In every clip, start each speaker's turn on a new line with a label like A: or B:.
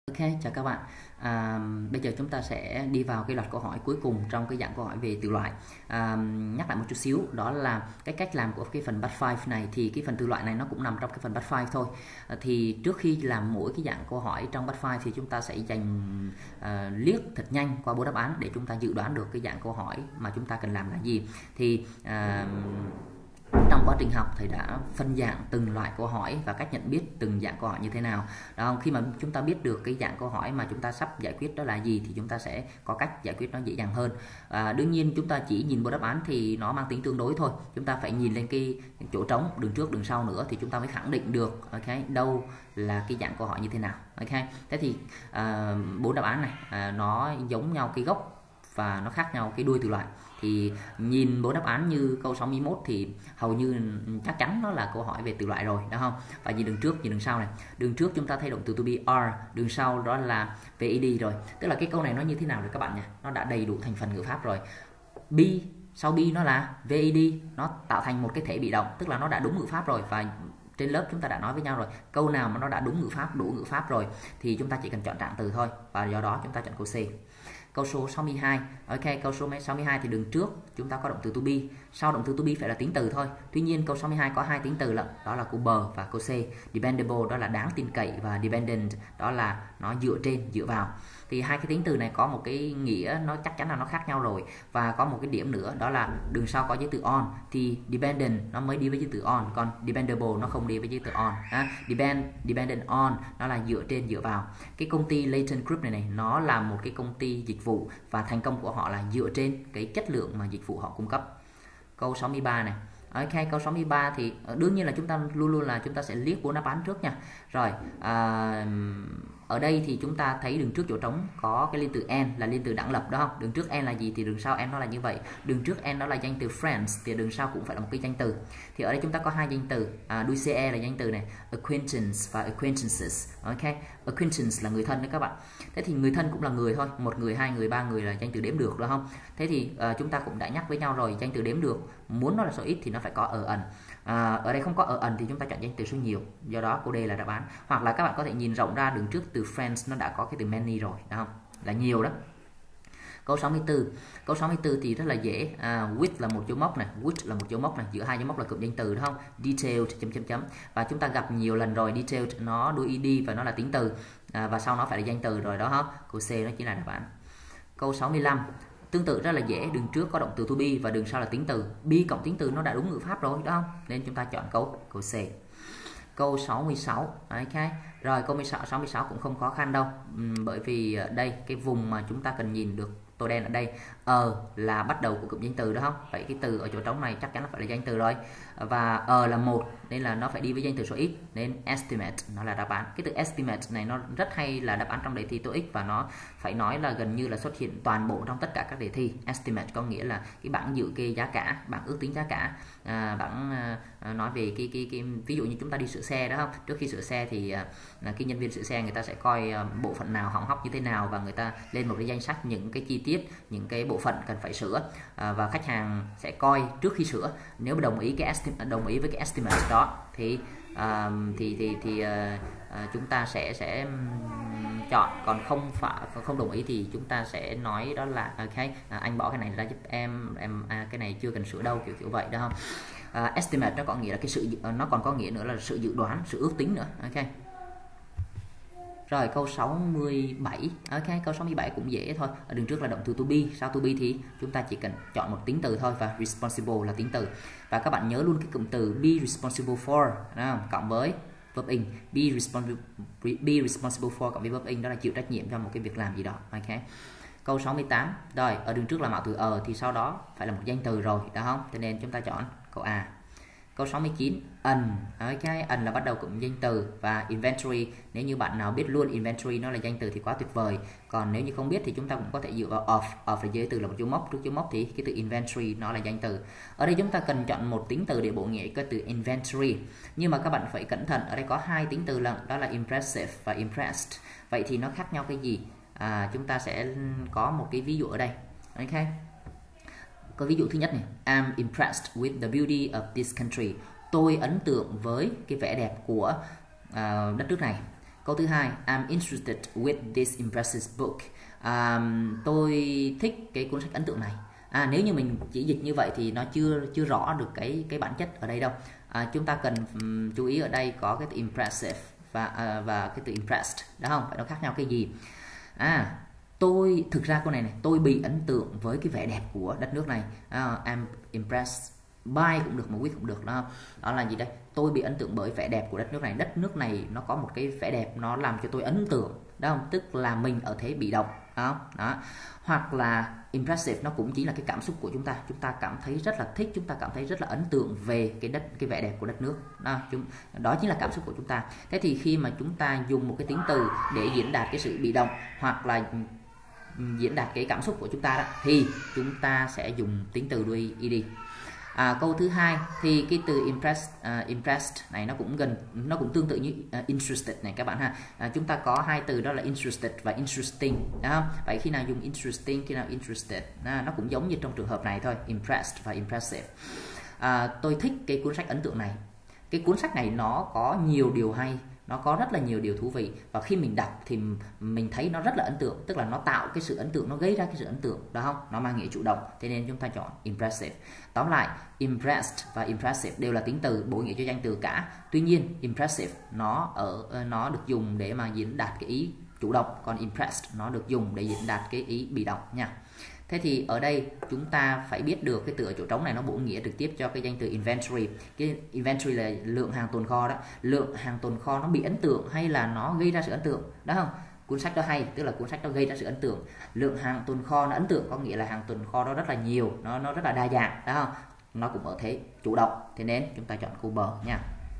A: Ok, chào các bạn. Bây giờ chúng ta sẽ đi vào cái loạt câu hỏi cuối cùng trong cái dạng câu hỏi về từ loại. Nhắc lại một chút xíu, đó là cái cách làm của cái phần Batch 5 này, thì cái phần từ loại này nó cũng nằm trong cái phần Batch 5 thôi. Thì trước khi làm mỗi cái dạng câu hỏi trong Batch 5 thì chúng ta sẽ dành liếc thật nhanh qua 4 đáp án để chúng ta dự đoán được cái dạng câu hỏi mà chúng ta cần làm là gì. Thì trong quá trình học thầy đã phân dạng từng loại câu hỏi và cách nhận biết từng dạng câu hỏi như thế nào. Đó, khi mà chúng ta biết được cái dạng câu hỏi mà chúng ta sắp giải quyết đó là gì thì chúng ta sẽ có cách giải quyết nó dễ dàng hơn. Đương nhiên chúng ta chỉ nhìn bộ đáp án thì nó mang tính tương đối thôi, chúng ta phải nhìn lên cái chỗ trống đường trước đường sau nữa thì chúng ta mới khẳng định được đâu là cái dạng câu hỏi như thế nào. Thế thì 4 đáp án này nó giống nhau cái gốc và nó khác nhau cái đuôi từ loại. Thì nhìn bộ đáp án như câu 61 thì hầu như chắc chắn nó là câu hỏi về từ loại rồi, đúng không? Và nhìn đường trước, nhìn đường sau này. Đường trước chúng ta thấy động từ to be are, đường sau đó là vid rồi. Tức là cái câu này nó như thế nào rồi các bạn nhỉ? Nó đã đầy đủ thành phần ngữ pháp rồi. Be, sau be nó là vid, nó tạo thành một cái thể bị động, tức là nó đã đúng ngữ pháp rồi. Và trên lớp chúng ta đã nói với nhau rồi, câu nào mà nó đã đúng ngữ pháp, đủ ngữ pháp rồi thì chúng ta chỉ cần chọn trạng từ thôi, và do đó chúng ta chọn câu C. Câu số 62, câu số 62 thì đường trước chúng ta có động từ to be, sau động từ to be phải là tính từ thôi. Tuy nhiên câu 62 có hai tính từ lận, đó là câu bờ và câu C. Dependable đó là đáng tin cậy và dependent đó là nó dựa trên, dựa vào. Thì hai cái tính từ này có một cái nghĩa nó chắc chắn là nó khác nhau rồi. Và có một cái điểm nữa đó là đường sau có giới từ on thì dependent nó mới đi với giới từ on, còn dependable nó không đi với giới từ on. Dependent on nó là dựa trên, dựa vào. Cái công ty Latent Group này nó là một cái công ty dịch vụ và thành công của họ là dựa trên cái chất lượng mà dịch vụ họ cung cấp. Câu 63 này. Câu 63 thì đương nhiên là chúng ta luôn luôn là chúng ta sẽ liếc 4 đáp án trước nha. Rồi, ở đây thì chúng ta thấy đường trước chỗ trống có cái liên từ n là liên từ đẳng lập, đó không? Đường trước n là gì thì đường sau n nó là như vậy. Đường trước n đó là danh từ friends thì đường sau cũng phải là một cái danh từ. Thì ở đây chúng ta có hai danh từ, đuôi ce là danh từ này, acquaintance và acquaintances. Acquaintance là người thân đấy các bạn. Thế thì người thân cũng là người thôi, một người, hai người, ba người là danh từ đếm được, đúng không? Thế thì chúng ta cũng đã nhắc với nhau rồi, danh từ đếm được muốn nó là số ít thì nó phải có ở ẩn. Ở đây không có ở ẩn thì chúng ta chọn danh từ số nhiều, do đó câu D là đáp án. Hoặc là các bạn có thể nhìn rộng ra, đường trước từ friends nó đã có cái từ many rồi, đúng không? Là nhiều đó. Câu 64. Câu 64 thì rất là dễ. With là một dấu mốc này, which là một dấu mốc này, giữa hai dấu mốc là cụm danh từ, đúng không? Detailed chấm chấm chấm. Và chúng ta gặp nhiều lần rồi, detailed nó đuôi ed và nó là tính từ, và sau nó phải là danh từ rồi, đó không? Câu C nó chỉ là đáp án. Câu 65. Tương tự rất là dễ, đường trước có động từ to be và đường sau là tính từ. Be cộng tính từ nó đã đúng ngữ pháp rồi, đúng không? Nên chúng ta chọn câu C. Câu 66. Rồi câu 66 cũng không khó khăn đâu, bởi vì đây cái vùng mà chúng ta cần nhìn được tô đen ở đây, là bắt đầu của cụm danh từ, đó không? Vậy cái từ ở chỗ trống này chắc chắn là phải là danh từ rồi. Và là một nên là nó phải đi với danh từ số ít, nên estimate nó là đáp án. Cái từ estimate này nó rất hay là đáp án trong đề thi TOEIC và nó phải nói là gần như là xuất hiện toàn bộ trong tất cả các đề thi. Estimate có nghĩa là cái bảng dự kê giá cả, bảng ước tính giá cả, bảng nói về cái ví dụ như chúng ta đi sửa xe, đó không? Trước khi sửa xe thì cái nhân viên sửa xe người ta sẽ coi bộ phận nào hỏng hóc như thế nào và người ta lên một cái danh sách những cái chi tiết, những cái bộ phận cần phải sửa, và khách hàng sẽ coi trước khi sửa. Nếu đồng ý với cái estimate đó thì chúng ta sẽ chọn, còn không đồng ý thì chúng ta sẽ nói đó là anh bỏ cái này ra giúp em cái này chưa cần sửa đâu, kiểu vậy, đó không? Estimate nó có nghĩa là nó còn có nghĩa nữa là sự dự đoán, sự ước tính nữa. Rồi câu 67. Câu 67 cũng dễ thôi. Ở đường trước là động từ to be, sau to be thì chúng ta chỉ cần chọn một tính từ thôi, và responsible là tính từ. Và các bạn nhớ luôn cái cụm từ be responsible for, cộng với verb in. Be responsible for cộng với verb in đó là chịu trách nhiệm cho một cái việc làm gì đó. Câu 68. Rồi, ở đường trước là mạo từ thì sau đó phải là một danh từ rồi, đó không? Cho nên chúng ta chọn câu A. Câu 69. Ẩn là bắt đầu cụm danh từ, và inventory, nếu như bạn nào biết luôn inventory nó là danh từ thì quá tuyệt vời. Còn nếu như không biết thì chúng ta cũng có thể dựa vào of là giới từ là một dấu mốc, trước dấu mốc thì cái từ inventory nó là danh từ. Ở đây chúng ta cần chọn một tính từ để bổ nghĩa cái từ inventory. Nhưng mà các bạn phải cẩn thận, ở đây có hai tính từ lận, đó là impressive và impressed. Vậy thì nó khác nhau cái gì? Chúng ta sẽ có một cái ví dụ ở đây. Có ví dụ thứ nhất này, I'm impressed with the beauty of this country. Tôi ấn tượng với cái vẻ đẹp của đất nước này. Câu thứ hai, I'm interested with this impressive book. Tôi thích cái cuốn sách ấn tượng này. Nếu như mình chỉ dịch như vậy thì nó chưa rõ được cái bản chất ở đây đâu. Chúng ta cần chú ý ở đây có cái từ impressive và cái từ impressed, đó không? Vậy nó khác nhau cái gì? Tôi thực ra câu này tôi bị ấn tượng với cái vẻ đẹp của đất nước này. I'm impressed by cũng được, mà with cũng được, đó. Đó là gì đây? Tôi bị ấn tượng bởi vẻ đẹp của đất nước này. Đất nước này nó có một cái vẻ đẹp, nó làm cho tôi ấn tượng, đó không? Tức là mình ở thế bị động, đó. Hoặc là impressive nó cũng chỉ là cái cảm xúc của chúng ta cảm thấy rất là thích, chúng ta cảm thấy rất là ấn tượng về cái vẻ đẹp của đất nước, đó chính là cảm xúc của chúng ta. Thế thì khi mà chúng ta dùng một cái tính từ để diễn đạt cái sự bị động hoặc là diễn đạt cái cảm xúc của chúng ta đó, thì chúng ta sẽ dùng tính từ đuôi ed. Câu thứ hai thì cái từ impressed này nó cũng tương tự như interested này các bạn ha. Chúng ta có hai từ đó là interested và interesting, đó. Vậy khi nào dùng interesting, khi nào interested, nó cũng giống như trong trường hợp này thôi, impressed và impressive. Tôi thích cái cuốn sách ấn tượng này. Cái cuốn sách này nó có nhiều điều hay, nó có rất là nhiều điều thú vị, và khi mình đọc thì mình thấy nó rất là ấn tượng, tức là nó tạo cái sự ấn tượng, nó gây ra cái sự ấn tượng, đó không? Nó mang nghĩa chủ động, thế nên chúng ta chọn impressive. Tóm lại, impressed và impressive đều là tính từ bổ nghĩa cho danh từ cả. Tuy nhiên impressive nó được dùng để mà diễn đạt cái ý chủ động, còn impressed nó được dùng để diễn đạt cái ý bị động nha. Thế thì ở đây chúng ta phải biết được cái từ ở chỗ trống này nó bổ nghĩa trực tiếp cho cái danh từ inventory. Cái inventory là lượng hàng tồn kho đó. Lượng hàng tồn kho nó bị ấn tượng hay là nó gây ra sự ấn tượng, đó không? Cuốn sách đó hay, tức là cuốn sách đó gây ra sự ấn tượng. Lượng hàng tồn kho nó ấn tượng có nghĩa là hàng tồn kho đó rất là nhiều, nó rất là đa dạng, đó không? Nó cũng ở thế chủ động, thế nên chúng ta chọn câu B nha.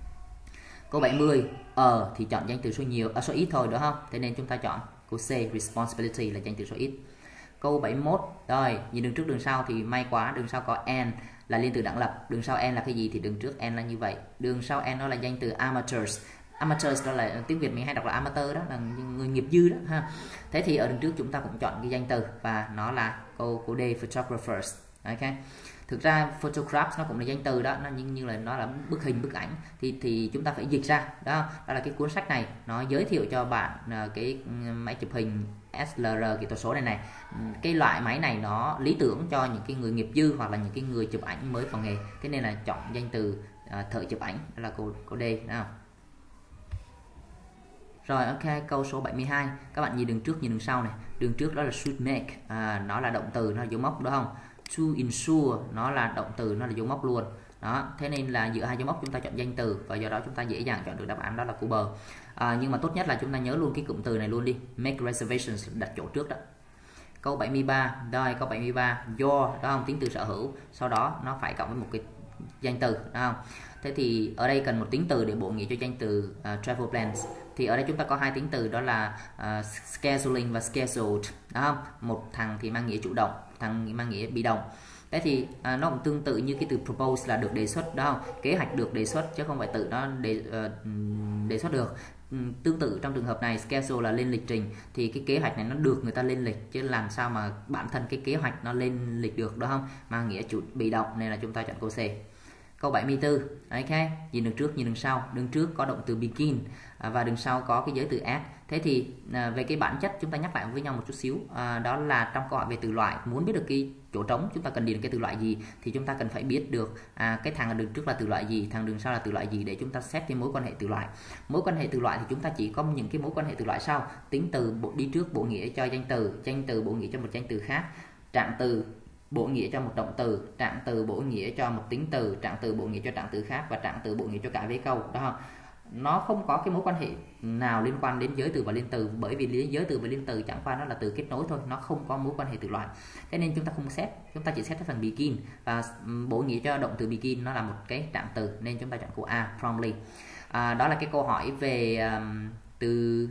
A: Câu 70, thì chọn danh từ số ít thôi, đúng không? Thế nên chúng ta chọn câu C, responsibility là danh từ số ít. Câu 71, rồi nhìn đường trước đường sau thì may quá, đường sau có and là liên từ đẳng lập. Đường sau and là cái gì thì đường trước and là như vậy. Đường sau and nó là danh từ amateurs. Amateurs đó là tiếng Việt mình hay đọc là amateur, đó là người nghiệp dư đó ha. Thế thì ở đường trước chúng ta cũng chọn cái danh từ và nó là câu D, photographers. Ok. Thực ra photographs nó cũng là danh từ đó, nó như là nó là bức hình, bức ảnh, thì chúng ta phải dịch ra, đó là cái cuốn sách này nó giới thiệu cho bạn cái máy chụp hình SLR kỹ thuật số này. Cái loại máy này nó lý tưởng cho những cái người nghiệp dư hoặc là những cái người chụp ảnh mới vào nghề, thế nên là chọn danh từ thợ chụp ảnh, đó là câu D nào. Rồi ok, câu số 72, các bạn nhìn đường trước nhìn đường sau này. Đường trước đó là should make, nó là động từ, nó là dấu mốc, đúng không? To ensure nó là động từ, nó là dấu mốc luôn. Đó, thế nên là giữa hai dấu mốc chúng ta chọn danh từ, và do đó chúng ta dễ dàng chọn được đáp án đó là câu B. Nhưng mà tốt nhất là chúng ta nhớ luôn cái cụm từ này luôn đi, make reservations, đặt chỗ trước đó. Câu 73, rồi câu 73, your, đó không? Tính từ sở hữu, sau đó nó phải cộng với một cái danh từ, đó không? Thế thì ở đây cần một tính từ để bổ nghĩa cho danh từ travel plans. Thì ở đây chúng ta có hai tính từ, đó là scheduling và scheduled, đó không? Một thằng thì mang nghĩa chủ động, thằng mang nghĩa bị động. Thế thì nó cũng tương tự như cái từ propose là được đề xuất, đó không? Kế hoạch được đề xuất chứ không phải tự nó đề xuất được. Tương tự trong trường hợp này, schedule là lên lịch trình, thì cái kế hoạch này nó được người ta lên lịch, chứ làm sao mà bản thân cái kế hoạch nó lên lịch được, đó không? Mang nghĩa chủ bị động, nên là chúng ta chọn câu C. Câu 74, ok, nhìn đường trước nhìn đường sau. Đường trước có động từ begin và đường sau có cái giới từ at. Thế thì về cái bản chất chúng ta nhắc lại với nhau một chút xíu, đó là trong câu hỏi về từ loại, muốn biết được cái chỗ trống chúng ta cần điền cái từ loại gì thì chúng ta cần phải biết được cái thằng ở đường trước là từ loại gì, thằng đường sau là từ loại gì, để chúng ta xét cái mối quan hệ từ loại. Mối quan hệ từ loại thì chúng ta chỉ có những cái mối quan hệ từ loại sau: tính từ đi trước bổ nghĩa cho danh từ bổ nghĩa cho một danh từ khác, trạng từ bổ nghĩa cho một động từ, trạng từ bổ nghĩa cho một tính từ, trạng từ bổ nghĩa cho trạng từ khác, và trạng từ bổ nghĩa cho cả vế câu, đó không? Nó không có cái mối quan hệ nào liên quan đến giới từ và liên từ, bởi vì giới từ và liên từ chẳng qua nó là từ kết nối thôi, nó không có mối quan hệ từ loại. Thế nên chúng ta không xét, chúng ta chỉ xét cái phần begin, và bổ nghĩa cho động từ begin nó là một cái trạng từ, nên chúng ta chọn câu A, promptly. Đó là cái câu hỏi về từ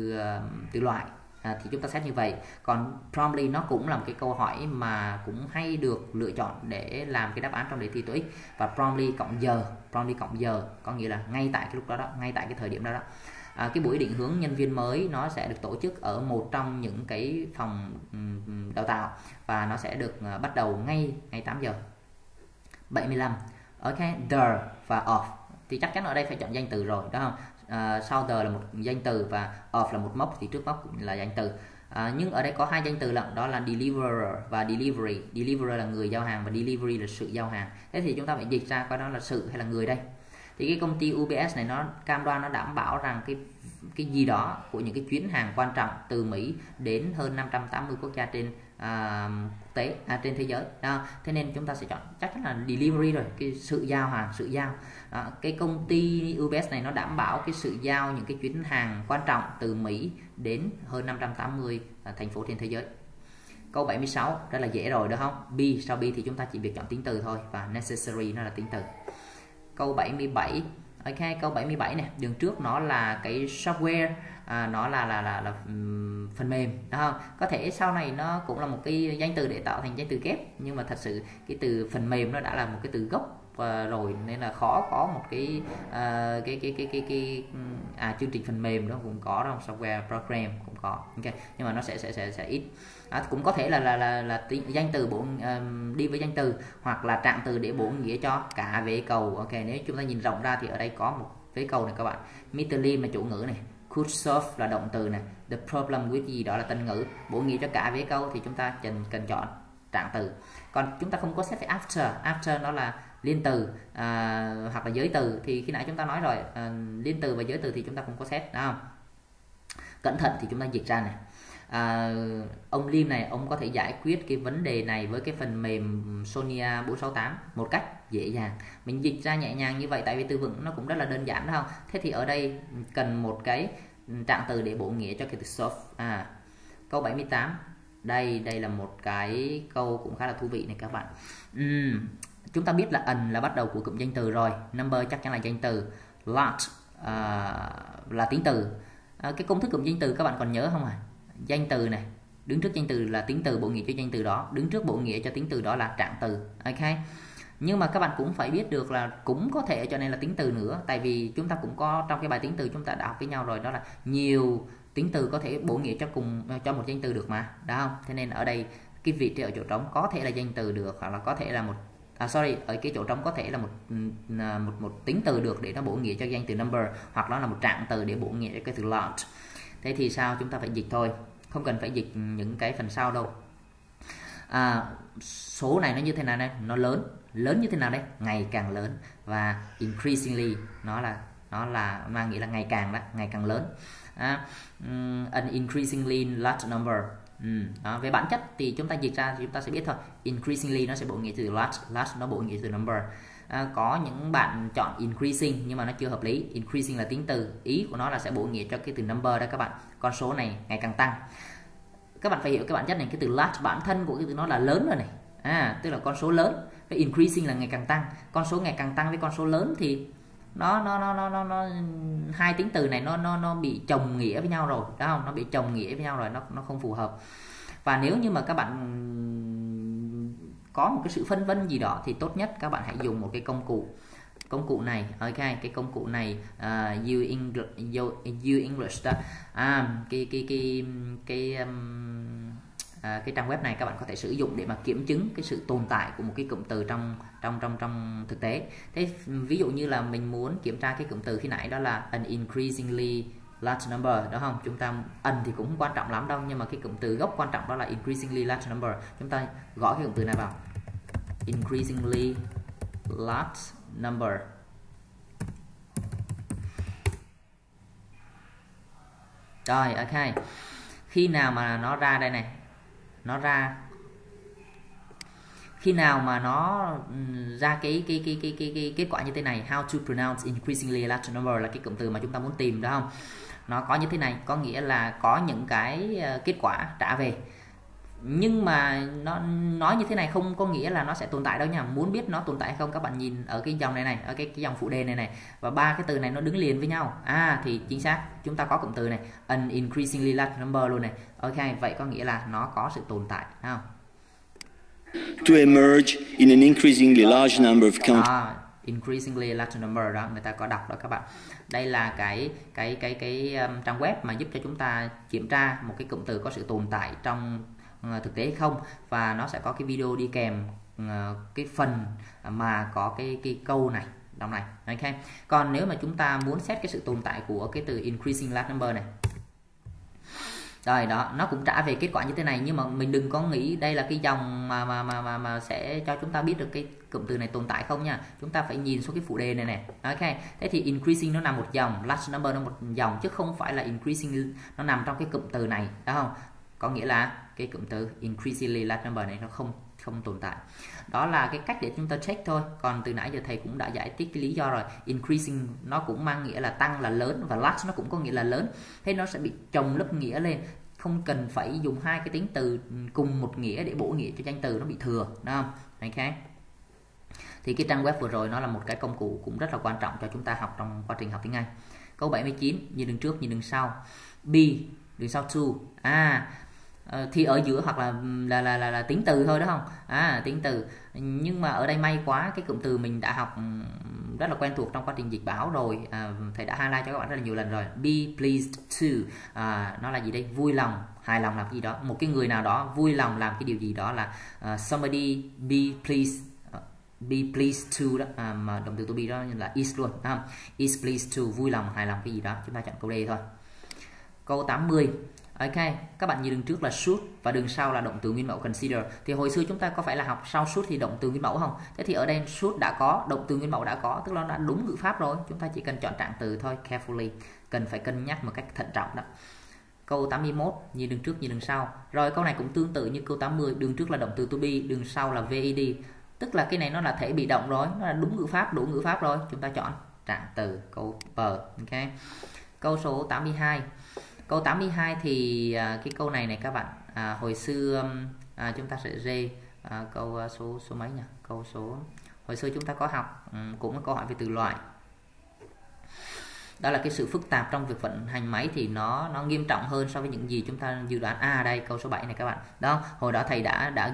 A: loại. Thì chúng ta xét như vậy. Còn promptly nó cũng là một cái câu hỏi mà cũng hay được lựa chọn để làm cái đáp án trong đề thi TOEIC. Và promptly cộng giờ có nghĩa là ngay tại cái lúc đó, ngay tại cái thời điểm đó. Cái buổi định hướng nhân viên mới nó sẽ được tổ chức ở một trong những cái phòng đào tạo, và nó sẽ được bắt đầu ngay 8 giờ. 75, ok, the và of thì chắc chắn ở đây phải chọn danh từ rồi, đó không? sau the là một danh từ và of là một mốc thì trước mốc cũng là danh từ. Nhưng ở đây có hai danh từ lận, đó là deliverer và delivery. Deliverer là người giao hàng và delivery là sự giao hàng. Thế thì chúng ta phải dịch ra coi đó là sự hay là người đây. Thì cái công ty UPS này nó cam đoan, nó đảm bảo rằng cái gì đó của những cái chuyến hàng quan trọng từ Mỹ đến hơn 580 quốc gia trên quốc tế, trên thế giới. Thế nên chúng ta sẽ chọn chắc chắn là delivery rồi, cái sự giao hàng, sự giao. Cái công ty UPS này nó đảm bảo cái sự giao những cái chuyến hàng quan trọng từ Mỹ đến hơn 580 thành phố trên thế giới. Câu 76 rất là dễ rồi, đúng không? Be, sau be thì chúng ta chỉ việc chọn tính từ thôi, và necessary nó là tính từ. Câu 77, ok, câu 77 này, đường trước nó là cái software, nó là phần mềm, đúng không? Có thể sau này nó cũng là một cái danh từ để tạo thành danh từ kép, nhưng mà thật sự cái từ phần mềm nó đã là một cái từ gốc rồi, nên là khó có một cái chương trình phần mềm đó cũng có trong software program cũng có, ok, nhưng mà nó sẽ ít. Cũng có thể là danh từ bổ đi với danh từ, hoặc là trạng từ để bổ nghĩa cho cả vế cầu. Ok, nếu chúng ta nhìn rộng ra thì ở đây có một vế cầu này các bạn. Mr. Lim là chủ ngữ này, could solve là động từ này, the problem with gì đó là tân ngữ, bổ nghĩa cho cả vế câu thì chúng ta cần chọn trạng từ. Còn chúng ta không có xét về after nó là liên từ hoặc là giới từ, thì khi nãy chúng ta nói rồi, liên từ và giới từ thì chúng ta không có xét, đúng không? Cẩn thận thì chúng ta dịch ra này. Ông Lim này, ông có thể giải quyết cái vấn đề này với cái phần mềm Sonia 468 một cách dễ dàng. Mình dịch ra nhẹ nhàng như vậy tại vì từ vựng nó cũng rất là đơn giản, đúng không? Thế thì ở đây cần một cái trạng từ để bổ nghĩa cho cái từ solve. Câu 78, đây là một cái câu cũng khá là thú vị này các bạn. Chúng ta biết là ẩn là bắt đầu của cụm danh từ rồi, number chắc chắn là danh từ, lot là tính từ. Cái công thức cụm danh từ các bạn còn nhớ không ạ? Danh từ này, đứng trước danh từ là tính từ bổ nghĩa cho danh từ đó, đứng trước bổ nghĩa cho tính từ đó là trạng từ. Ok, nhưng mà các bạn cũng phải biết được là cũng có thể cho nên là tính từ nữa, tại vì chúng ta cũng có trong cái bài tính từ chúng ta đã học với nhau rồi, đó là nhiều tính từ có thể bổ nghĩa cho một danh từ được mà, đúng không? Thế nên ở đây cái vị trí ở chỗ trống có thể là danh từ được, hoặc là có thể là ở cái chỗ trống có thể là một tính từ được để nó bổ nghĩa cho danh từ number, hoặc nó là một trạng từ để bổ nghĩa cho cái từ lot. Thế thì sao? Chúng ta phải dịch thôi, không cần phải dịch những cái phần sau đâu. Số này nó như thế nào đây? Nó lớn như thế nào đây? Ngày càng lớn, và increasingly nó là mang nghĩa là ngày càng đó, ngày càng lớn. An increasingly large number. Về bản chất thì chúng ta dịch ra thì chúng ta sẽ biết thôi. Increasingly nó sẽ bổ nghĩa từ large nó bổ nghĩa từ number. Có những bạn chọn increasing nhưng mà nó chưa hợp lý. Increasing là tính từ, ý của nó là sẽ bổ nghĩa cho cái từ number đó các bạn. Con số này ngày càng tăng. Các bạn phải hiểu cái bản chất này, cái từ large bản thân của cái từ nó là lớn rồi này, tức là con số lớn. Cái increasing là ngày càng tăng, con số ngày càng tăng với con số lớn thì nó hai tính từ này nó bị chồng nghĩa với nhau rồi, đúng không? Nó bị chồng nghĩa với nhau rồi, nó không phù hợp. Và nếu như mà các bạn có một cái sự phân vân gì đó thì tốt nhất các bạn hãy dùng một cái công cụ này. Ok, cái công cụ này You English đó. Cái trang web này các bạn có thể sử dụng để mà kiểm chứng cái sự tồn tại của một cái cụm từ trong thực tế. Thế ví dụ như là mình muốn kiểm tra cái cụm từ khi nãy đó là an increasingly large number, đó không? Chúng ta thì cũng không quan trọng lắm đâu, nhưng mà cái cụm từ gốc quan trọng đó là increasingly large number. Chúng ta gõ cái cụm từ này vào, increasingly large number. Rồi, ok. Khi nào mà nó ra đây này, khi nào mà nó ra cái kết quả như thế này, how to pronounce increasingly large number là cái cụm từ mà chúng ta muốn tìm, đó không? Nó có như thế này, có nghĩa là có những cái kết quả trả về, nhưng mà nó nói như thế này không có nghĩa là nó sẽ tồn tại đâu nha. Muốn biết nó tồn tại hay không, các bạn nhìn ở cái dòng này ở cái dòng phụ đề này và ba cái từ này nó đứng liền với nhau, thì chính xác chúng ta có cụm từ này an increasingly large number luôn này. Ok, vậy có nghĩa là nó có sự tồn tại, không?
B: To emerge in an increasingly large number of countries.
A: Increasingly large number đó, người ta có đọc đó các bạn. Đây là cái trang web mà giúp cho chúng ta kiểm tra một cái cụm từ có sự tồn tại trong thực tế hay không, và nó sẽ có cái video đi kèm cái phần mà có cái câu này trong này. Ok. Còn nếu mà chúng ta muốn xét cái sự tồn tại của cái từ increasing large number này, rồi đó, nó cũng trả về kết quả như thế này, nhưng mà mình đừng có nghĩ đây là cái dòng mà sẽ cho chúng ta biết được cái cụm từ này tồn tại không nha. Chúng ta phải nhìn xuống cái phụ đề này nè. Ok. Thế thì increasing nó nằm một dòng, large number nó một dòng, chứ không phải là increasing nó nằm trong cái cụm từ này, đúng không? Có nghĩa là cái cụm từ increasingly large number này nó không tồn tại. Đó là cái cách để chúng ta check thôi. Còn từ nãy giờ thầy cũng đã giải thích cái lý do rồi. Increasing nó cũng mang nghĩa là tăng, là lớn, và large nó cũng có nghĩa là lớn. Thế nó sẽ bị chồng lớp nghĩa lên, không cần phải dùng hai cái tính từ cùng một nghĩa để bổ nghĩa cho danh từ, nó bị thừa, đúng không? Ok. Thì cái trang web vừa rồi nó là một cái công cụ cũng rất là quan trọng cho chúng ta học trong quá trình học tiếng Anh. Câu 79, nhìn đường trước, nhìn đường sau. B, đường sau to. Thì ở giữa hoặc là tính từ thôi, đúng không? Tính từ. Nhưng mà ở đây may quá, cái cụm từ mình đã học rất là quen thuộc trong quá trình dịch báo rồi. Thầy đã highlight cho các bạn rất là nhiều lần rồi. Be pleased to, nó là gì đây? Vui lòng, hài lòng làm cái gì đó. Một cái người nào đó vui lòng làm cái điều gì đó là somebody be pleased. Be pleased to đó, mà động từ to be đó là is luôn, is pleased to, vui lòng, hài lòng cái gì đó. Chúng ta chọn câu D thôi. Câu 80. Ok, các bạn nhìn đường trước là should và đường sau là động từ nguyên mẫu consider. Thì hồi xưa chúng ta có phải là học sau should thì động từ nguyên mẫu không? Thế thì ở đây should đã có, động từ nguyên mẫu đã có, tức là nó đã đúng ngữ pháp rồi. Chúng ta chỉ cần chọn trạng từ thôi, carefully, cần phải cân nhắc một cách thận trọng đó. Câu 81, nhìn đường trước, nhìn đường sau. Rồi câu này cũng tương tự như câu 80, đường trước là động từ to be, đường sau là VED. Tức là cái này nó là thể bị động rồi, nó là đúng ngữ pháp, đủ ngữ pháp rồi. Chúng ta chọn trạng từ câu B. Ok. Câu số 82. Câu 82 thì cái câu này các bạn, hồi xưa chúng ta sẽ câu số mấy nhỉ? Câu số hồi xưa chúng ta có học cũng có câu hỏi về từ loại. Đó là cái sự phức tạp trong việc vận hành máy thì nó nghiêm trọng hơn so với những gì chúng ta dự đoán. Đây câu số 7 này các bạn. Đó, hồi đó thầy đã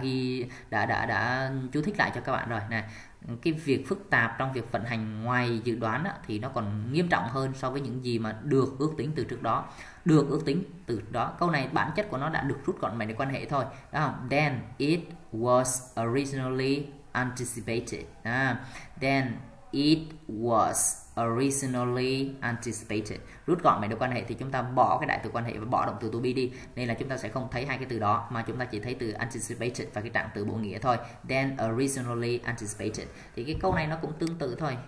A: chú thích lại cho các bạn rồi nè. Cái việc phức tạp trong việc vận hành ngoài dự đoán thì nó còn nghiêm trọng hơn so với những gì mà được ước tính từ trước đó. Được ước tính từ đó. Câu này bản chất của nó đã được rút gọn mạch để quan hệ thôi. Đó không? Then it was originally anticipated. Then it was originally anticipated. Rút gọn mạch để quan hệ thì chúng ta bỏ cái đại từ quan hệ và bỏ động từ to be đi. Nên là chúng ta sẽ không thấy hai cái từ đó, mà chúng ta chỉ thấy từ anticipated và cái trạng từ bổ nghĩa thôi. Then originally anticipated. Thì cái câu này nó cũng tương tự thôi.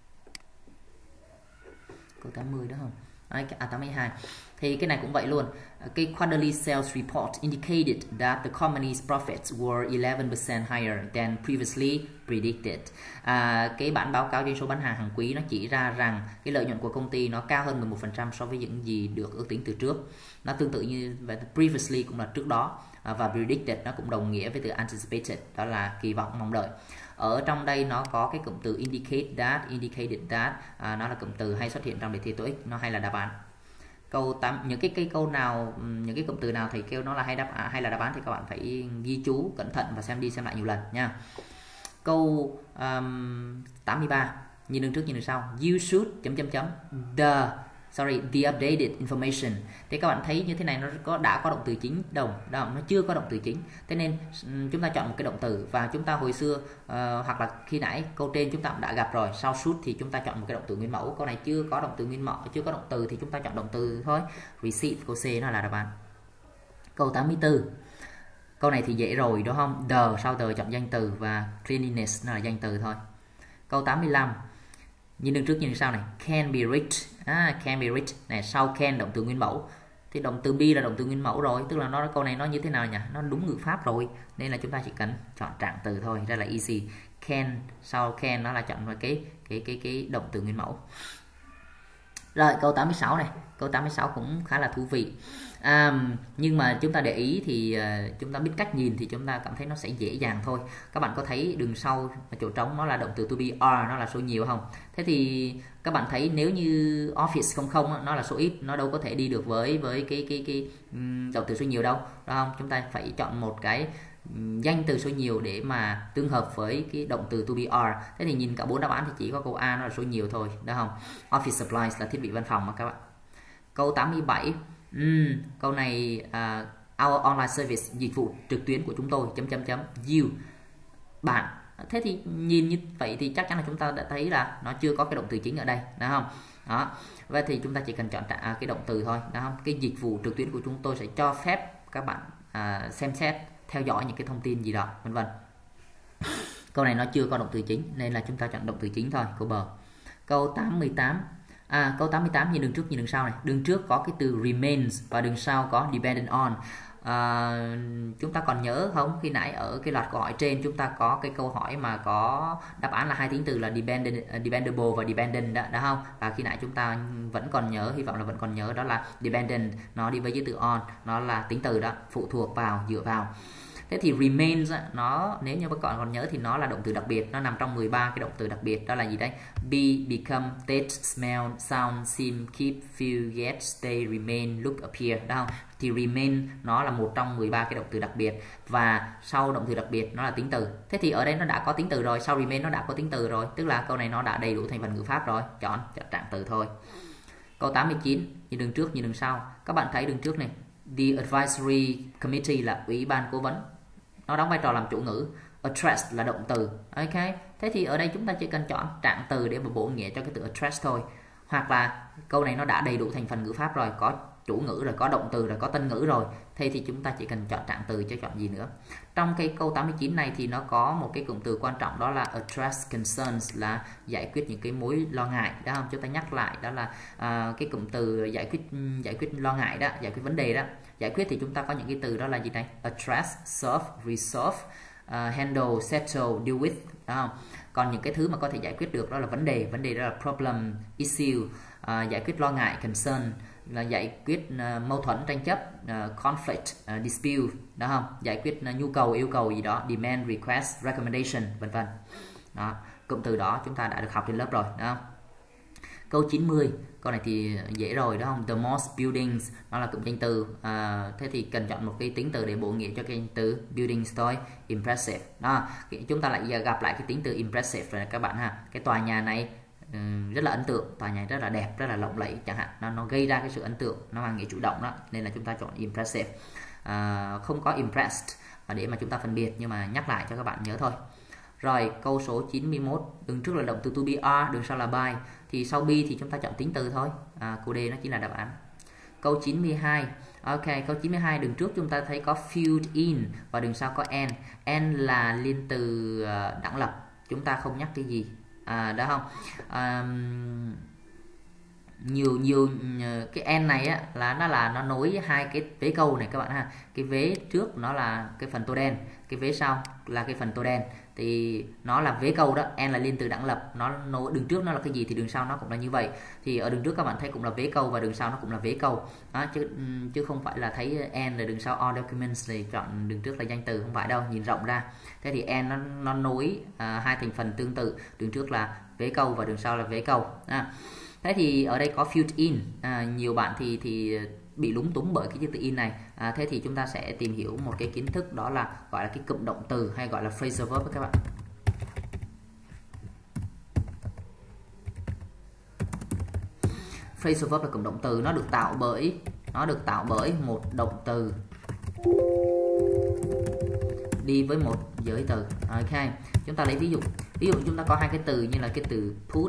A: Câu 80 đó không? 82. Thì cái này cũng vậy luôn. Cái quarterly sales report indicated that the company's profits were 11% higher than previously predicted. Cái bản báo cáo doanh số bán hàng hàng quý nó chỉ ra rằng cái lợi nhuận của công ty nó cao hơn 11% so với những gì được ước tính từ trước. Nó tương tự như previously cũng là trước đó, và predicted nó cũng đồng nghĩa với từ anticipated, đó là kỳ vọng, mong đợi. Ở trong đây nó có cái cụm từ indicate that, indicated that, nó là cụm từ hay xuất hiện trong đề thi TOEIC, nó hay là đáp án. Câu 8, những cái câu nào, những cái cụm từ nào thầy kêu nó là hay là đáp án thì các bạn phải ghi chú cẩn thận và xem đi xem lại nhiều lần nha. Câu 83, nhìn đường trước nhìn đường sau. You should the updated information. Thế các bạn thấy như thế này nó đã có động từ chính đâu, nó chưa có động từ chính. Thế nên chúng ta chọn một cái động từ, và chúng ta hồi xưa hoặc là khi nãy câu trên chúng ta cũng đã gặp rồi, sau should thì chúng ta chọn một cái động từ nguyên mẫu. Câu này chưa có động từ nguyên mẫu, chưa có động từ thì chúng ta chọn động từ thôi. Receive, câu C nó là đáp án. Câu 84. Câu này thì dễ rồi đúng không? The, sau the chọn danh từ, và cleanliness nó là danh từ thôi. Câu 85. Nhìn đường trước nhìn đường sau này. Can be reached. Can be reached này, sau can động từ nguyên mẫu. Thì động từ be là động từ nguyên mẫu rồi, tức là câu này nó như thế nào nhỉ? Nó đúng ngữ pháp rồi. Nên là chúng ta chỉ cần chọn trạng từ thôi, rất là easy. Can, sau can nó là chọn cái động từ nguyên mẫu. Rồi câu 86 này, câu 86 cũng khá là thú vị. Nhưng mà chúng ta để ý thì chúng ta biết cách nhìn thì chúng ta cảm thấy nó sẽ dễ dàng thôi. Các bạn có thấy đường sau chỗ trống nó là động từ to be, are nó là số nhiều không? Thế thì các bạn thấy nếu như office 00 nó là số ít, nó đâu có thể đi được với cái động từ số nhiều đâu, đúng không? Chúng ta phải chọn một cái danh từ số nhiều để mà tương hợp với cái động từ to be, are. Thế thì nhìn cả 4 đáp án thì chỉ có câu A nó là số nhiều thôi, đúng không? Office supplies là thiết bị văn phòng mà các bạn. Câu 87. Câu này our online service, dịch vụ trực tuyến của chúng tôi, You, bạn Thế thì nhìn như vậy thì chắc chắn là chúng ta đã thấy là nó chưa có cái động từ chính ở đây, đúng không? Đó. Vậy thì chúng ta chỉ cần chọn cái động từ thôi, đúng không? Cái dịch vụ trực tuyến của chúng tôi sẽ cho phép các bạn xem xét, theo dõi những cái thông tin gì đó, vân vân. Câu này nó chưa có động từ chính nên là chúng ta chọn động từ chính thôi, câu B. Câu 88. Câu 88 như đường trước như đường sau này. Đường trước có cái từ remains và đường sau có dependent on. Chúng ta còn nhớ không? Khi nãy ở cái loạt câu hỏi trên chúng ta có cái câu hỏi mà có đáp án là hai tính từ là dependable và dependent đó, đúng không? Và khi nãy chúng ta vẫn còn nhớ, hy vọng là vẫn còn nhớ, đó là dependent nó đi với với từ on, nó là tính từ đó, phụ thuộc vào, dựa vào. Thế thì remains nó, nếu như các bạn còn nhớ thì nó là động từ đặc biệt, nó nằm trong 13 cái động từ đặc biệt, đó là gì đấy? Be, become, taste, smell, sound, seem, keep, feel, get, stay, remain, look, appear, đúng không? Thì remain nó là một trong 13 cái động từ đặc biệt và sau động từ đặc biệt nó là tính từ. Thế thì ở đây nó đã có tính từ rồi, sau remain nó đã có tính từ rồi, tức là câu này nó đã đầy đủ thành phần ngữ pháp rồi, chọn trạng từ thôi. Câu 89 như đường trước như đường sau. Các bạn thấy đường trước này, the advisory committee là ủy ban cố vấn, nó đóng vai trò làm chủ ngữ. Address là động từ. Ok, thế thì ở đây chúng ta chỉ cần chọn trạng từ để mà bổ nghĩa cho cái từ address thôi. Hoặc là câu này nó đã đầy đủ thành phần ngữ pháp rồi, có chủ ngữ rồi, có động từ rồi, có tân ngữ rồi, thế thì chúng ta chỉ cần chọn trạng từ chứ chọn gì nữa. Trong cái câu 89 này thì nó có một cái cụm từ quan trọng, đó là address concerns, là giải quyết những cái mối lo ngại, đó không? Chúng ta nhắc lại đó là cái cụm từ giải quyết lo ngại đó, giải quyết vấn đề đó. Giải quyết thì chúng ta có những cái từ đó là gì này? Address, solve, resolve, handle, settle, deal with, đó không? Còn những cái thứ mà có thể giải quyết được đó là vấn đề đó là problem, issue, giải quyết lo ngại, concern, là giải quyết mâu thuẫn, tranh chấp, conflict, dispute, đó không? Giải quyết nhu cầu, yêu cầu gì đó, demand, request, recommendation, vân vân. Đó, cụm từ đó chúng ta đã được học trên lớp rồi, đó không? Câu 90, câu này thì dễ rồi, đó không? The most buildings, nó là cụm danh từ, thế thì cần chọn một cái tính từ để bổ nghĩa cho cái danh từ buildings thôi. Impressive, đó, chúng ta lại gặp lại cái tính từ impressive rồi các bạn ha. Cái tòa nhà này rất là ấn tượng, tòa nhà rất là đẹp, rất là lộng lẫy chẳng hạn, nó gây ra cái sự ấn tượng, nó mang nghĩa chủ động đó, nên là chúng ta chọn impressive. Không có impressed để mà chúng ta phân biệt, nhưng mà nhắc lại cho các bạn nhớ thôi. Rồi câu số 91, đường trước là động từ to be, are, đường sau là by, thì sau be thì chúng ta chọn tính từ thôi. Câu D nó chính là đáp án. Câu 92, ok, câu 92 đường trước chúng ta thấy có filled in và đường sau có n là liên từ đẳng lập, chúng ta không nhắc cái gì, đó không? Nhiều cái n này á là nó nối hai cái vế câu này các bạn ha. Cái vế trước nó là cái phần tô đen, cái vế sau là cái phần tô đen, thì nó là vế câu đó. N là liên từ đẳng lập, nó nối đường trước nó là cái gì thì đường sau nó cũng là như vậy. Thì ở đường trước các bạn thấy cũng là vế câu và đường sau nó cũng là vế câu đó, chứ không phải là thấy n là đường sau all documents thì chọn đường trước là danh từ, không phải đâu, nhìn rộng ra. Thế thì n nó nối hai thành phần tương tự, đường trước là vế câu và đường sau là vế câu. Thế thì ở đây có filled in, nhiều bạn thì bị lúng túng bởi cái chữ từ in này. Thế thì chúng ta sẽ tìm hiểu một cái kiến thức, đó là gọi là cái cụm động từ, hay gọi là phrasal verb các bạn. Phrasal verb là cụm động từ, nó được tạo bởi một động từ đi với một giới từ. Ok, chúng ta lấy ví dụ chúng ta có hai cái từ như là cái từ put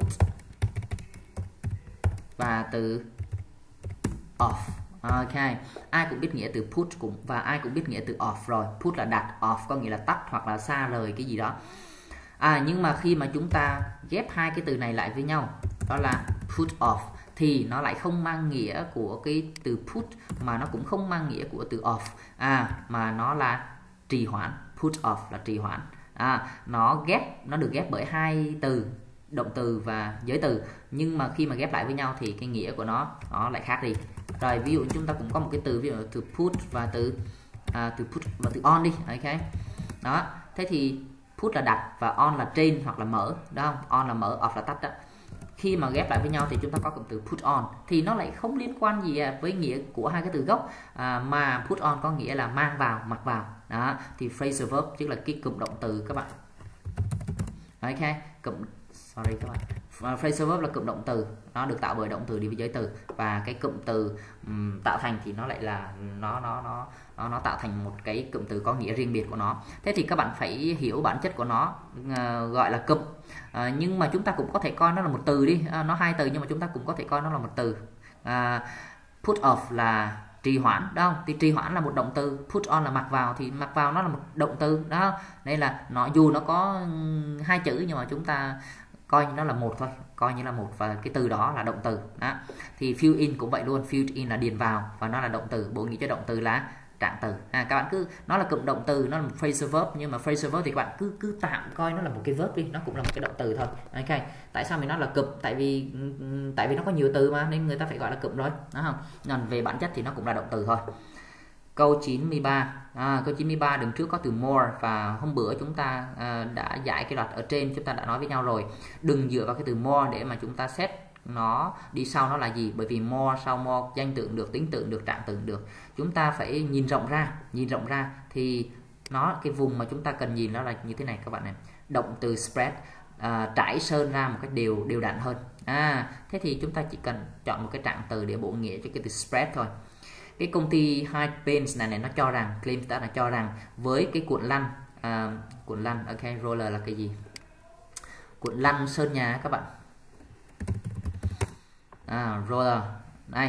A: và từ off. Ok, ai cũng biết nghĩa từ put và ai cũng biết nghĩa từ off rồi. Put là đặt, off có nghĩa là tắt hoặc là xa rời cái gì đó. Nhưng mà khi mà chúng ta ghép hai cái từ này lại với nhau, đó là put off, thì nó lại không mang nghĩa của cái từ put, mà nó cũng không mang nghĩa của từ off, mà nó là trì hoãn. Put off là trì hoãn. Nó được ghép bởi hai từ, động từ và giới từ, nhưng mà khi mà ghép lại với nhau thì cái nghĩa của nó lại khác đi. Rồi ví dụ chúng ta cũng có một cái từ, ví dụ từ put và từ put và từ on đi. Ok, đó, thế thì put là đặt và on là trên hoặc là mở, đó không? On là mở, off là tắt đó. Khi mà ghép lại với nhau thì chúng ta có cụm từ put on, thì nó lại không liên quan gì với nghĩa của hai cái từ gốc, mà put on có nghĩa là mang vào, mặc vào. Đó, thì phrasal verb tức là cái cụm động từ các bạn. Ok, Phrasal verb là cụm động từ, nó được tạo bởi động từ đi với giới từ, và cái cụm từ tạo thành thì nó lại là nó tạo thành một cái cụm từ có nghĩa riêng biệt của nó. Thế thì các bạn phải hiểu bản chất của nó, gọi là cụm, nhưng mà chúng ta cũng có thể coi nó là một từ đi, nó hai từ nhưng mà chúng ta cũng có thể coi nó là một từ. Put off là trì hoãn, đúng không? Thì trì hoãn là một động từ, put on là mặc vào, thì mặc vào nó là một động từ đó. Nên là nó dù nó có hai chữ nhưng mà chúng ta coi như nó là một thôi, coi như là một, và cái từ đó là động từ đó. Thì fill in cũng vậy luôn, fill in là điền vào và nó là động từ, bổ nghĩa cho động từ là trạng từ. Các bạn cứ, nó là cụm động từ, nó là một phrasal verb, nhưng mà phrasal verb thì các bạn cứ tạm coi nó là một cái verb đi, nó cũng là một cái động từ thôi. Ok, tại sao mình nói là cụm? Tại vì nó có nhiều từ mà, nên người ta phải gọi là cụm rồi, đúng không? Còn về bản chất thì nó cũng là động từ thôi. Câu 93, câu 93 đằng trước có từ more, và hôm bữa chúng ta đã giải cái loạt ở trên, chúng ta đã nói với nhau rồi, đừng dựa vào cái từ more để mà chúng ta xét nó đi sau nó là gì, bởi vì more sau more danh tượng được, tính tượng được, trạng tượng được. Chúng ta phải nhìn rộng ra thì nó, cái vùng mà chúng ta cần nhìn nó là như thế này các bạn này, động từ spread, trải sơn ra một cách đều đặn hơn. Thế thì chúng ta chỉ cần chọn một cái trạng từ để bổ nghĩa cho cái từ spread thôi. Cái công ty High Paints này nó cho rằng, claim đã là cho rằng với cái cuộn lăn, ok, roller là cái gì? Cuộn lăn sơn nhà các bạn. Roller đây,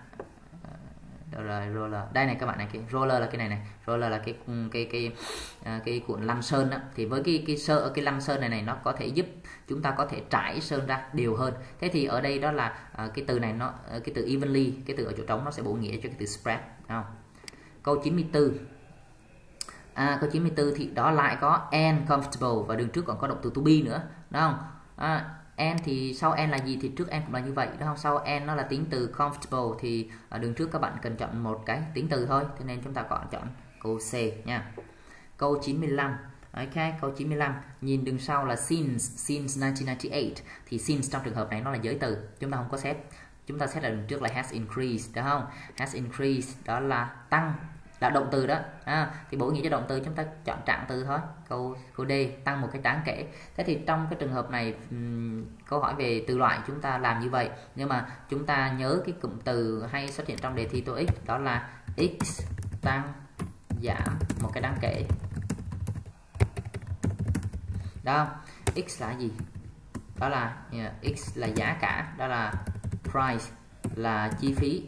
A: roller đây này các bạn này, cái roller là cái này, roller là cái cuộn lăn sơn đó. Thì với cái lăn sơn này nó có thể giúp chúng ta có thể trải sơn ra đều hơn. Thế thì ở đây đó là cái từ này, nó cái từ evenly, cái từ ở chỗ trống nó sẽ bổ nghĩa cho cái từ spread, không? Câu 94, câu 94 thì đó lại có and comfortable, và đường trước còn có động từ to be nữa, đúng không? And thì sau and là gì thì trước and cũng là như vậy, đúng không? Sau and nó là tính từ comfortable, thì đường trước các bạn cần chọn một cái tính từ thôi, thế nên chúng ta chọn câu C nha. Câu 95, ok, câu 95 nhìn đường sau là since 1998, thì since trong trường hợp này nó là giới từ, chúng ta không có xét, chúng ta xét là đường trước là has increased, đúng không? Has increased đó là tăng, là động từ đó, thì bổ nghĩa cho động từ chúng ta chọn trạng từ thôi. Câu D, tăng một cái đáng kể. Thế thì trong cái trường hợp này, câu hỏi về từ loại chúng ta làm như vậy, nhưng mà chúng ta nhớ cái cụm từ hay xuất hiện trong đề thi TOEIC, đó là x tăng giảm một cái đáng kể. Đó, x là gì? Đó là x là giá cả, đó là price, là chi phí.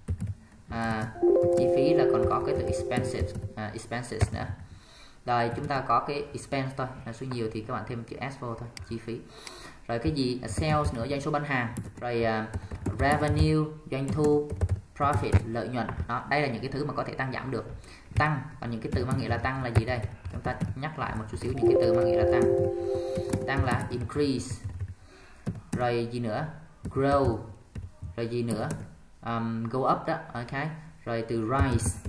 A: Chi phí là còn có cái từ expenses nữa. Rồi chúng ta có cái expense thôi, số nhiều thì các bạn thêm chữ s vô thôi, chi phí. Rồi cái gì sales nữa, doanh số bán hàng. Rồi revenue, doanh thu, profit, lợi nhuận. Đó, đây là những cái thứ mà có thể tăng giảm được. Tăng, còn những cái từ mang nghĩa là tăng là gì đây? Chúng ta nhắc lại một chút xíu những cái từ mang nghĩa là tăng. Tăng là increase. Rồi gì nữa? Grow. Rồi gì nữa? Go up đó, ok. Rồi từ rise.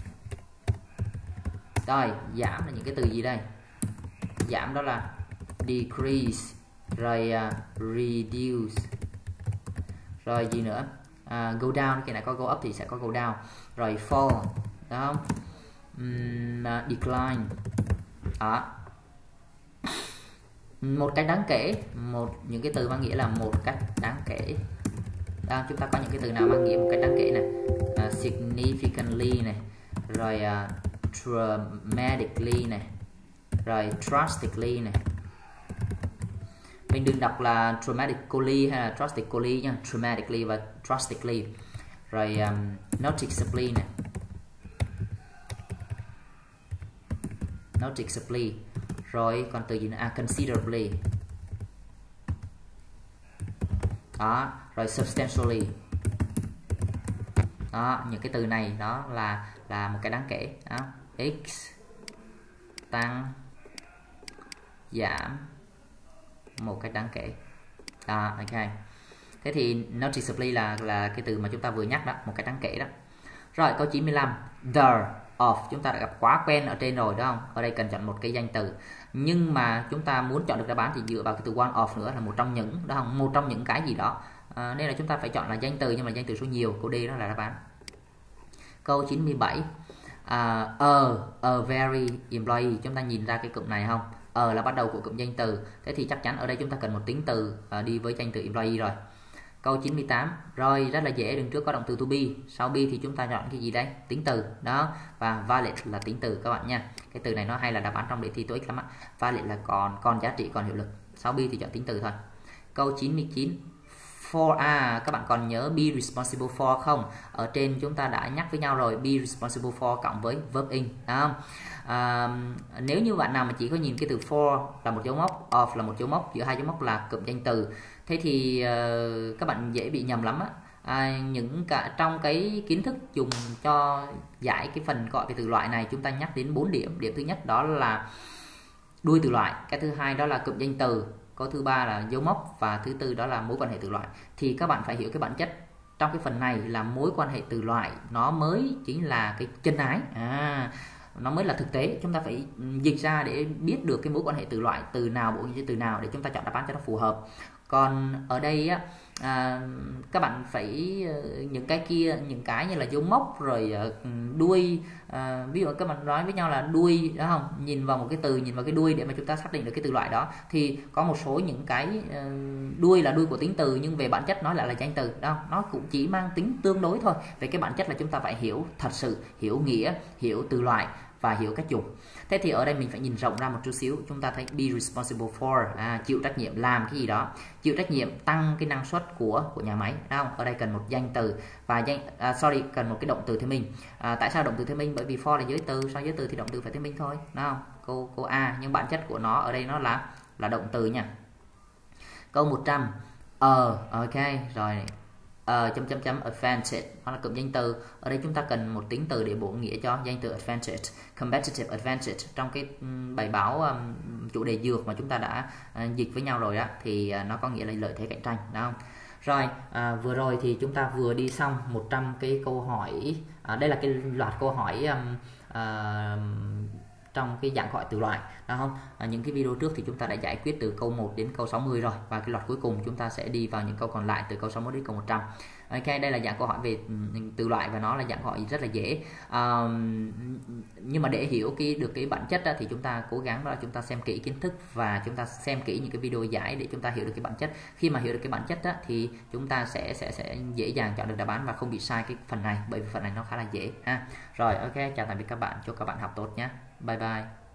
A: Rồi giảm là những cái từ gì đây? Giảm đó là decrease. Rồi reduce. Rồi gì nữa? Go down, cái này có go up thì sẽ có go down. Rồi fall, đúng không? Decline. Đó. Một cách đáng kể, những cái từ mang nghĩa là một cách đáng kể. Đó, chúng ta có những cái từ nào mang nghĩa một cách đáng kể này, significantly này, rồi dramatically này, rồi drastically này. Mình đừng đọc là dramatically hay là drastically nha, dramatically và drastically. Rồi noticeably này, noticeably. Rồi còn từ gì nữa? Considerably. Đó, rồi substantially. Đó, những cái từ này đó là một cái đáng kể. Đó, x tăng giảm một cái đáng kể. Đó, ok. Thế thì noticeably là cái từ mà chúng ta vừa nhắc đó, một cái đáng kể đó. Rồi câu 95, the of chúng ta đã gặp quá quen ở trên rồi, đúng không? Ở đây cần chọn một cái danh từ, nhưng mà chúng ta muốn chọn được đáp án thì dựa vào cái từ one of nữa, là một trong những, đó không? Một trong những cái gì đó. Nên là chúng ta phải chọn là danh từ, nhưng mà danh từ số nhiều. Câu D đó là đáp án. Câu 97, a very employee, chúng ta nhìn ra cái cụm này không? là bắt đầu của cụm danh từ. Thế thì chắc chắn ở đây chúng ta cần một tính từ đi với danh từ employee rồi. Câu 98. Rồi, rất là dễ, đường trước có động từ to be, sau be thì chúng ta chọn cái gì đây? Tính từ. Đó, và valid là tính từ các bạn nha. Cái từ này nó hay là đáp án trong đề thi TOEIC lắm á. Valid là còn giá trị, còn hiệu lực. Sau be thì chọn tính từ thôi. Câu 99. For các bạn còn nhớ be responsible for không? Ở trên chúng ta đã nhắc với nhau rồi, be responsible for cộng với verb in, đúng không? Nếu như bạn nào mà chỉ có nhìn cái từ for là một dấu mốc, of là một dấu mốc, giữa hai dấu mốc là cụm danh từ, thế thì các bạn dễ bị nhầm lắm á. Những cả trong cái kiến thức dùng cho giải cái phần gọi về từ loại này, chúng ta nhắc đến 4 điểm. Điểm thứ nhất đó là đuôi từ loại, cái thứ hai đó là cụm danh từ, có thứ ba là dấu mốc, và thứ tư đó là mối quan hệ từ loại. Thì các bạn phải hiểu cái bản chất trong cái phần này là mối quan hệ từ loại nó mới chính là cái chân ái, nó mới là thực tế. Chúng ta phải dịch ra để biết được cái mối quan hệ từ loại, từ nào bộ nghĩa từ nào để chúng ta chọn đáp án cho nó phù hợp. Còn ở đây á, các bạn phải những cái kia, những cái như là dấu mốc rồi đuôi, ví dụ các bạn nói với nhau là đuôi, đó không, nhìn vào một cái từ, nhìn vào cái đuôi để mà chúng ta xác định được cái từ loại đó. Thì có một số những cái đuôi là đuôi của tính từ, nhưng về bản chất nó lại là danh từ, đó, nó cũng chỉ mang tính tương đối thôi. Về cái bản chất là chúng ta phải hiểu thật sự, hiểu nghĩa, hiểu từ loại và hiểu cách dùng. Thế thì ở đây mình phải nhìn rộng ra một chút xíu. Chúng ta thấy be responsible for, chịu trách nhiệm làm cái gì đó, chịu trách nhiệm tăng cái năng suất của nhà máy, đúng không? Ở đây cần một danh từ và cần một cái động từ thêm mình. Tại sao động từ thêm mình? Bởi vì for là giới từ, sau giới từ thì động từ phải thêm mình thôi, đúng không? Câu A, nhưng bản chất của nó ở đây nó là động từ nha. Câu 100. Ok rồi. Advantage, nó là cụm danh từ. Ở đây chúng ta cần một tính từ để bổ nghĩa cho danh từ advantage. Competitive advantage, trong cái bài báo chủ đề dược mà chúng ta đã dịch với nhau rồi á, thì nó có nghĩa là lợi thế cạnh tranh, đúng không? Rồi, vừa rồi thì chúng ta vừa đi xong 100 cái câu hỏi. Đây là cái loạt câu hỏi trong cái dạng gọi từ loại, đúng không? Những cái video trước thì chúng ta đã giải quyết từ câu 1 đến câu 60 rồi, và cái loạt cuối cùng chúng ta sẽ đi vào những câu còn lại từ câu 61 đến câu 100. Ok, đây là dạng câu hỏi về từ loại và nó là dạng hỏi rất là dễ. Nhưng mà để hiểu được cái bản chất thì chúng ta cố gắng đó là chúng ta xem kỹ kiến thức và chúng ta xem kỹ những cái video giải để chúng ta hiểu được cái bản chất. Khi mà hiểu được cái bản chất thì chúng ta sẽ dễ dàng chọn được đáp án và không bị sai cái phần này, bởi vì phần này nó khá là dễ ha. Rồi, ok, chào tạm biệt các bạn, chúc các bạn học tốt nhé. Bye bye.